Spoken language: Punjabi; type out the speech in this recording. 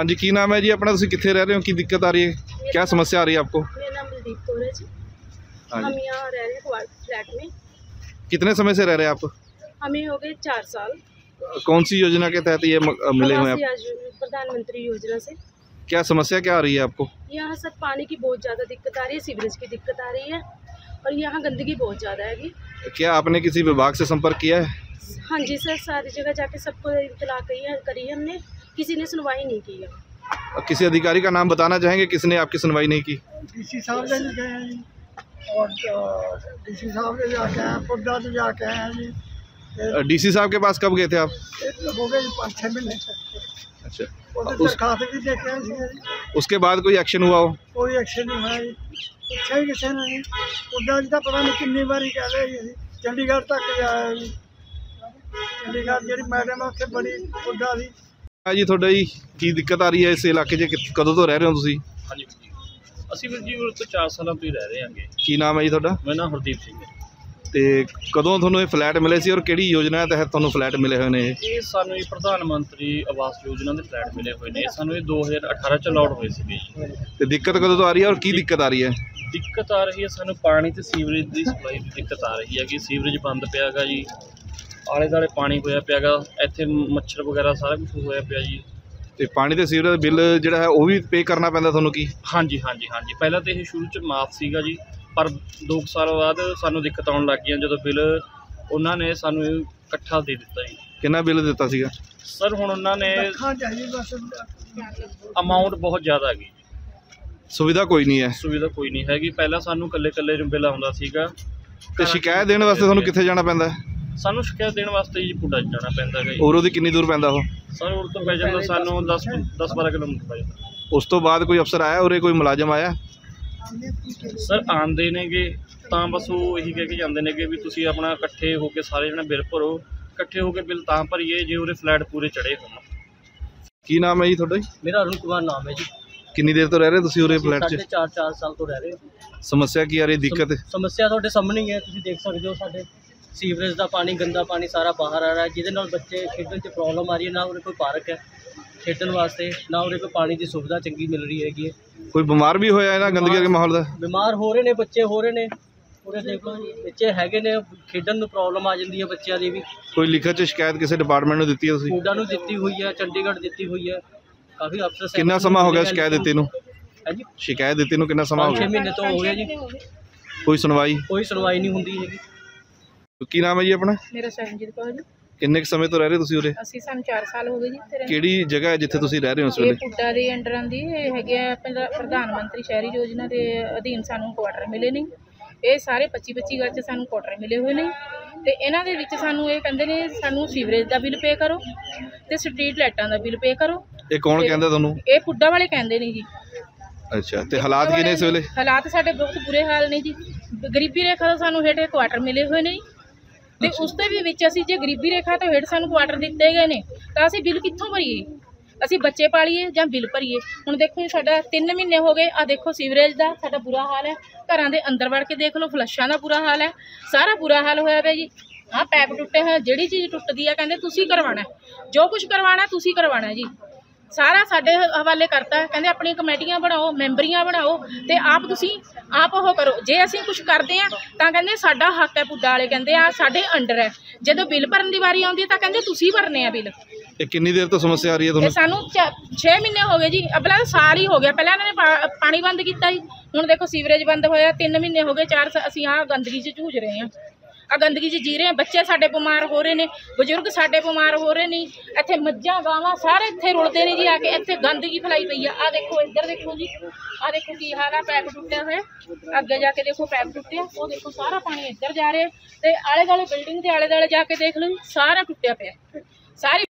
हाँ जी, की नाम है जी अपना? तुसीं कित्थे रह रहे हो, की दिक्कत आ रही है, क्या समस्या आ रही है आपको? मेरा नाम बलदीप कौर है जी। हाँ हम जी, यहाँ रह रहे हैं फ्लैट में। कितने समय से रह रहे हैं आप? हमें हो गए 4 साल। कौन सी योजना के तहत ये मिले हुए हैं? प्रधानमंत्री योजना से। क्या समस्या क्या आ रही है आपको? यहाँ सर पानी की बहुत ज़्यादा दिक्कत आ रही है, सीवरेज की दिक्कत आ रही है और यहाँ गंदगी बहुत ज़्यादा है। क्या आपने किसी विभाग से संपर्क किया है? हाँ जी सर, सारी जगह जाके सबको इत्तला करी है हमने, किसी ने सुनवाई नहीं की है। किसी अधिकारी का नाम बताना चाहेंगे किसने आपकी सुनवाई नहीं की? डीसी साहब ने भी गए हैं जी, और डीसी साहब ने जाके आए, पुड्डा से जाके आए हैं जी। डीसी साहब के पास कब गए थे आप? हो गए 5-6 महीने। अच्छा, दरखास्त भी देखे हैं जी। उसके बाद कोई एक्शन हुआ हो? कोई एक्शन नहीं हुआ जी, पूछा ही किसी ने नहीं। पुड्डा जी का पता नहीं कितनी बारी कह रहे जी, चंडीगढ़ तक जाया जी। चंडीगढ़ जी मैडम है उत्थे बड़ी पुड्डा दी। हाँ जी, ਤੁਹਾਡਾ ਜੀ ਕੀ ਦਿੱਕਤ ਆ ਰਹੀ ਹੈ ਇਸ ਇਲਾਕੇ 'ਚ? ਕਦੋਂ ਤੋਂ ਰਹਿ ਰਹੇ ਹੋ ਤੁਸੀਂ? ਹਾਂਜੀ ਵੀਰ ਜੀ, ਅਸੀਂ ਵੀਰ ਜੀ ਉਰੇ ਤੋਂ 4 ਸਾਲਾਂ ਤੋਂ ਹੀ ਰਹਿ ਰਹੇ ਹਾਂਗੇ। ਕੀ ਨਾਮ ਹੈ ਜੀ ਤੁਹਾਡਾ? ਮੇਰਾ ਨਾਮ ਹਰਦੀਪ ਸਿੰਘ ਹੈ। ਤੇ ਕਦੋਂ ਤੁਹਾਨੂੰ ਇਹ ਫਲੈਟ ਮਿਲੇ ਸੀ ਔਰ ਕਿਹੜੀ ਯੋਜਨਾ ਤਹਿਤ ਤੁਹਾਨੂੰ ਫਲੈਟ ਮਿਲੇ ਹੋਏ ਨੇ ਇਹ? ਇਹ ਸਾਨੂੰ ਇਹ ਪ੍ਰਧਾਨ ਮੰਤਰੀ ਆਵਾਸ ਯੋਜਨਾ ਦੇ ਫਲੈਟ ਮਿਲੇ ਹੋਏ ਨੇ। ਸਾਨੂੰ ਇਹ 2018 ਚ ਅਲਾਟ ਹੋਏ ਸੀਗੇ ਜੀ। ਤੇ ਦਿੱਕਤ ਕਦੋਂ ਤੋਂ ਆ ਰਹੀ ਹੈ ਔਰ ਕੀ ਦਿੱਕਤ ਆ ਰਹੀ ਹੈ? ਦਿੱਕਤ ਆ ਰਹੀ ਹੈ ਸਾਨੂੰ ਪਾਣੀ ਤੇ ਸੀਵਰੇਜ ਦੀ ਸਪਲਾਈ ਦੀ ਦਿੱਕਤ ਆ ਰਹੀ ਹੈ ਕਿ ਸੀਵਰੇਜ ਬੰਦ ਪਿਆ ਗਾ ਜੀ, ਆਲੇ ਦੁਆਲੇ ਪਾਣੀ ਹੋਇਆ ਪਿਆ ਗਾ, ਇੱਥੇ ਮੱਛਰ ਵਗੈਰਾ ਸਾਰਾ ਕੁਝ ਹੋਇਆ ਪਿਆ ਜੀ। ਤੇ ਪਾਣੀ ਤੇ ਸੀਵਰੇਜ ਦਾ ਬਿੱਲ ਜਿਹੜਾ ਹੈ ਉਹ ਵੀ ਪੇ ਕਰਨਾ ਪੈਂਦਾ ਤੁਹਾਨੂੰ ਕੀ? ਹਾਂਜੀ ਹਾਂਜੀ ਹਾਂਜੀ, ਪਹਿਲਾਂ ਤਾਂ ਇਹ ਸ਼ੁਰੂ 'ਚ ਮਾਫ ਸੀਗਾ ਜੀ, ਪਰ 2 ਸਾਲ ਬਾਅਦ ਸਾਨੂੰ ਦਿੱਕਤ ਆਉਣ ਲੱਗ ਗਈਆਂ ਜਦੋਂ ਬਿੱਲ ਉਹਨਾਂ ਨੇ ਸਾਨੂੰ ਇਕੱਠਾ ਦੇ ਦਿੱਤਾ ਜੀ। ਕਿੰਨਾ ਬਿੱਲ ਦਿੱਤਾ ਸੀਗਾ ਸਰ? ਹੁਣ ਉਹਨਾਂ ਨੇ ਲੱਖਾਂ ਚਾਹੀਦੀ ਬਸ। ਅਮਾਊਂਟ ਬਹੁਤ ਜ਼ਿਆਦਾ ਹੈਗੀ ਜੀ, ਸੁਵਿਧਾ ਕੋਈ ਨਹੀਂ ਹੈ? ਸੁਵਿਧਾ ਕੋਈ ਨਹੀਂ ਹੈਗੀ। ਪਹਿਲਾਂ ਸਾਨੂੰ ਇਕੱਲੇ ਨੂੰ ਬਿੱਲ ਆਉਂਦਾ ਸੀਗਾ। ਤੇ ਸ਼ਿਕਾਇਤ ਦੇਣ ਵਾਸਤੇ ਤੁਹਾਨੂੰ ਕਿੱਥੇ ਜਾਣਾ ਪੈਂਦਾ ਹੈ? ਸਾਨੂੰ ਸ਼ਿਕਾਇਤ ਦੇਣ ਵਾਸਤੇ ਜੀ ਪੁੱਡਾ ਜਾਣਾ ਪੈਂਦਾ ਹੈ ਜੀ। ਔਰੋਂ ਦੀ ਕਿੰਨੀ ਦੂਰ ਪੈਂਦਾ ਉਹ? ਸਰ ਉਰ ਤੋਂ ਪੈ ਜਾਂਦਾ ਸਾਨੂੰ 10-12 ਕਿਲੋਮੀਟਰ ਪੈ ਜਾਂਦਾ। ਉਸ ਤੋਂ ਬਾਅਦ ਕੋਈ ਅਫਸਰ ਆਇਆ ਉਰੇ, ਕੋਈ ਮੁਲਾਜ਼ਮ ਆਇਆ? ਸਰ ਆਉਂਦੇ ਨੇਗੇ ਤਾਂ ਬਸ ਉਹ ਇਹੀ ਕਹਿ ਕੇ ਜਾਂਦੇ ਨੇਗੇ ਵੀ ਤੁਸੀਂ ਆਪਣਾ ਇਕੱਠੇ ਹੋ ਕੇ ਸਾਰੇ ਜਣੇ ਬਿੱਲ ਭਰੋ, ਇਕੱਠੇ ਹੋ ਕੇ ਬਿੱਲ ਤਾਂ ਭਰੀਏ ਜੇ ਉਰੇ ਫਲੈਟ ਪੂਰੇ ਚੜੇ ਹੋਣ। ਕੀ ਨਾਮ ਹੈ ਜੀ ਤੁਹਾਡਾ? मेरा अरुण कुमार नाम है जी। ਕਿੰਨੀ ਦੇਰ ਤੋਂ ਰਹਿ ਰਹੇ ਤੁਸੀਂ ਉਰੇ ਫਲੈਟ 'ਚ? 4 ਸਾਲ ਤੋਂ ਰਹਿ ਰਹੇ ਹਾਂ। ਸਮੱਸਿਆ ਕੀ ਆ ਰਹੀ, ਦਿੱਕਤ? ਸਮੱਸਿਆ ਤੁਹਾਡੇ ਸਾਹਮਣੇ ਹੀ ਹੈ, ਤੁਸੀਂ ਦੇਖ ਸਕਦੇ ਹੋ। ਸਾਡੇ ਸੀਵਰੇਜ ਦਾ ਪਾਣੀ, ਗੰਦਾ ਪਾਣੀ ਸਾਰਾ ਬਾਹਰ ਆ ਰਿਹਾ, ਜਿਹਦੇ ਨਾਲ ਬੱਚੇ ਖੇਡਣ 'ਚ ਪ੍ਰੋਬਲਮ ਆ ਰਹੀ ਹੈ। ਨਾ ਉਰੇ ਕੋਈ ਪਾਰਕ ਹੈ ਖੇਡਣ ਵਾਸਤੇ, ਨਾ ਉਰੇ ਕੋਈ ਪਾਣੀ ਦੀ ਸੁਵਿਧਾ ਚੰਗੀ ਮਿਲ ਰਹੀ ਹੈਗੀ ਹੈ। ਕੋਈ ਬਿਮਾਰ ਵੀ ਹੋਇਆ ਇਹਨਾਂ ਗੰਦਗੀ ਦੇ ਮਾਹੌਲ ਦਾ? ਬਿਮਾਰ ਹੋ ਰਹੇ ਨੇ ਬੱਚੇ, ਹੋ ਰਹੇ ਨੇ। ਉਰੇ ਦੇਖ ਲਓ ਜੀ, ਬੱਚੇ ਹੈਗੇ ਨੇ, ਖੇਡਣ ਨੂੰ ਪ੍ਰੋਬਲਮ ਆ ਜਾਂਦੀ ਹੈ ਬੱਚਿਆਂ ਦੀ ਵੀ। ਕੋਈ ਲਿਖਤ 'ਚ ਸ਼ਿਕਾਇਤ ਕਿਸੇ ਡਿਪਾਰਟਮੈਂਟ ਨੂੰ ਦਿੱਤੀ ਹੈ ਤੁਸੀਂ? ਫੂਡਾਂ ਨੂੰ ਦਿੱਤੀ ਹੋਈ ਹੈ, ਚੰਡੀਗੜ੍ਹ ਦਿੱਤੀ ਹੋਈ ਹੈ, ਕਾਫੀ ਅਫਸਰ। ਕਿੰਨਾ ਸਮਾਂ ਹੋ ਗਿਆ ਸ਼ਿਕਾਇਤ ਦਿੱਤੀ ਨੂੰ? ਹੈ ਜੀ, ਸ਼ਿਕਾਇਤ ਦਿੱਤੀ ਨੂੰ ਕਿੰਨਾ ਸਮਾਂ ਹੋ 6 ਗਿਆ? ਮਹੀਨੇ ਤੋਂ ਹੋ ਗਿਆ ਜੀ। ਕੋਈ ਸੁਣਵਾਈ? ਕੋਈ ਸੁਣਵਾਈ ਨਹੀਂ ਹੁੰਦੀ ਹੈਗੀ। ਕੀ ਨਾਮ ਹੈ ਜੀ ਆਪਣਾ? ਮੇਰਾ ਸਰਨਜੀਤ ਕੌਰ ਜੀ। ਕਿੰਨੇ ਕੁ ਸਮੇਂ ਤੋਂ ਰਹਿ ਰਹੇ ਤੁਸੀਂ ਉਰੇ? ਸਾਨੂੰ 4 ਸਾਲ ਹੋ ਗਏ ਜੀ ਇੱਥੇ ਰਹਿੰਦੇ। ਕਿਹੜੀ ਜਗ੍ਹਾ ਹੈ ਜਿੱਥੇ ਤੁਸੀਂ ਰਹਿ ਰਹੇ ਹੋ ਇਸ ਇਹ ਵੇਲੇ? ਪੁੱਡਾ ਦੇ ਅੰਡਰ ਆਉਂਦੀ ਹੈਗੇ ਆ, ਪ੍ਰਧਾਨ ਮੰਤਰੀ ਸ਼ਹਿਰੀ ਯੋਜਨਾ ਦੇ ਅਧੀਨ ਸਾਨੂੰ ਕੁਆਟਰ ਮਿਲੇ ਨੇ। ਇਹ ਸਾਰੇ 25-25 ਗਜ਼ 'ਚ ਸਾਨੂੰ ਕੁਆਟਰ ਮਿਲੇ ਹੋਏ ਨੇ ਤੇ ਇਹਨਾਂ ਦੇ ਵਿੱਚ ਸਾਨੂੰ ਇਹ ਕਹਿੰਦੇ ਨੇ ਸਾਨੂੰ ਸੀਵਰੇਜ ਦਾ ਬਿੱਲ ਪੇ ਕਰੋ ਤੇ ਸਟਰੀਟ ਲਾਈਟਾਂ ਦਾ ਬਿੱਲ ਪੇ ਕਰੋ। ਇਹ ਕੌਣ ਕਹਿੰਦਾ ਤੁਹਾਨੂੰ? ਇਹ ਪੁੱਡਾ ਵਾਲੇ ਕਹਿੰਦੇ ਨੇ ਜੀ। ਅੱਛਾ, ਤੇ ਹਾਲਾਤ ਕੀ ਨੇ ਇਸ ਵੇਲੇ? ਹਾਲਾਤ ਸਾਡੇ ਬਹੁਤ ਬੁਰੇ ਹਾਲ ਨੇ ਜੀ। ਗਰੀਬੀ ਰੇਖਾ ਤੋਂ ਸਾਨੂੰ ਹੇਠ ਕੁਆਟਰ ਮਿਲੇ ਹੋਏ ਨੇ ਤੇ ਉਸ ਦੇ ਵੀ ਵਿੱਚ ਅਸੀਂ ਜੇ ਗਰੀਬੀ ਰੇਖਾ ਤੋਂ ਹੇਠ ਸਾਨੂੰ ਕੁਆਟਰ ਦਿੱਤੇ ਗਏ ਨੇ ਤਾਂ ਅਸੀਂ ਬਿੱਲ ਕਿੱਥੋਂ ਭਰੀਏ? ਅਸੀਂ ਬੱਚੇ ਪਾਲੀਏ ਜਾਂ ਬਿੱਲ ਭਰੀਏ? ਹੁਣ ਦੇਖੋ ਜੀ, ਸਾਡਾ 3 ਮਹੀਨੇ ਹੋ ਗਏ। ਆ ਦੇਖੋ ਸੀਵਰੇਜ ਦਾ ਸਾਡਾ ਬੁਰਾ ਹਾਲ ਹੈ, ਘਰਾਂ ਦੇ ਅੰਦਰ ਵੜ ਕੇ ਦੇਖ ਲਓ, ਫਲੱਸ਼ਾਂ ਦਾ ਬੁਰਾ ਹਾਲ ਹੈ, ਸਾਰਾ ਬੁਰਾ ਹਾਲ ਹੋਇਆ ਪਿਆ ਜੀ। ਆਹ ਪੈਪ ਟੁੱਟੇ ਹੋਏ, ਜਿਹੜੀ ਚੀਜ਼ ਟੁੱਟਦੀ ਆ ਕਹਿੰਦੇ ਤੁਸੀਂ ਕਰਵਾਉਣਾ, ਜੋ ਕੁਝ ਕਰਵਾਉਣਾ ਤੁਸੀਂ ਕਰਵਾਉਣਾ ਜੀ। ਸਾਰਾ ਸਾਡੇ ਹਵਾਲੇ ਕਰਤਾ, ਕਹਿੰਦੇ ਆਪਣੀਆਂ ਕਮੇਟੀਆਂ ਬਣਾਓ, ਮੈਂਬਰੀਆਂ ਬਣਾਓ ਤੇ ਆਪ ਤੁਸੀਂ ਆਪ ਉਹ ਕਰੋ। ਜੇ ਅਸੀਂ ਕੁਝ ਕਰਦੇ ਆ ਤਾਂ ਕਹਿੰਦੇ ਸਾਡਾ ਹੱਕ ਹੈ, ਪੁੱਡਾ ਵਾਲੇ ਕਹਿੰਦੇ ਆ ਸਾਡੇ ਅੰਡਰ ਹੈ। ਜਦੋਂ ਬਿੱਲ ਭਰਨ ਦੀ ਵਾਰੀ ਆਉਂਦੀ ਤਾਂ ਕਹਿੰਦੇ ਤੁਸੀਂ ਭਰਨੇ ਆ ਬਿੱਲ। ਇਹ ਕਿੰਨੀ ਦੇਰ ਤੋਂ ਸਮੱਸਿਆ ਆ ਰਹੀ ਹੈ ਤੁਹਾਨੂੰ? ਇਹ ਸਾਨੂੰ 6 ਮਹੀਨੇ ਹੋ ਗਏ ਜੀ। ਅਬਲਾ ਸਾਲ ਹੀ ਹੋ ਗਿਆ। ਪਹਿਲਾਂ ਇਹਨਾਂ ਨੇ ਪਾਣੀ ਬੰਦ ਕੀਤਾ ਜੀ, ਹੁਣ ਦੇਖੋ ਸੀਵਰੇਜ ਬੰਦ ਹੋਇਆ। 3 ਮਹੀਨੇ ਹੋ ਗਏ, 4 ਅਸੀਂ ਆਹ ਗੰਦਗੀ 'ਚ ਝੂਝ ਰਹੇ ਹਾਂ, ਆ ਗੰਦਗੀ 'ਚ ਜੀ ਰਹੇ ਹਾਂ। ਬੱਚੇ ਸਾਡੇ ਬਿਮਾਰ ਹੋ ਰਹੇ ਨੇ, ਬਜ਼ੁਰਗ ਸਾਡੇ ਬਿਮਾਰ ਹੋ ਰਹੇ ਨੇ। ਇੱਥੇ ਮੱਝਾਂ ਗਾਵਾਂ ਸਾਰੇ ਇੱਥੇ ਰੁਲਦੇ ਨੇ ਜੀ ਆ ਕੇ। ਇੱਥੇ ਗੰਦਗੀ ਫੈਲਾਈ ਪਈ ਆ। ਆਹ ਦੇਖੋ, ਇੱਧਰ ਦੇਖੋ ਜੀ, ਆਹ ਦੇਖੋ ਕੀ ਹਾਲ ਆ। ਪੈਪ ਟੁੱਟਿਆ ਹੋਇਆ, ਅੱਗੇ ਜਾ ਕੇ ਦੇਖੋ ਪੈਪ ਟੁੱਟਿਆ। ਉਹ ਦੇਖੋ ਸਾਰਾ ਪਾਣੀ ਇੱਧਰ ਜਾ ਰਿਹਾ ਤੇ ਆਲੇ ਦੁਆਲੇ ਬਿਲਡਿੰਗ ਦੇ ਆਲੇ ਦੁਆਲੇ ਜਾ ਕੇ ਦੇਖ ਲਓ, ਸਾਰਾ ਟੁੱਟਿਆ ਪਿਆ ਸਾਰੀ।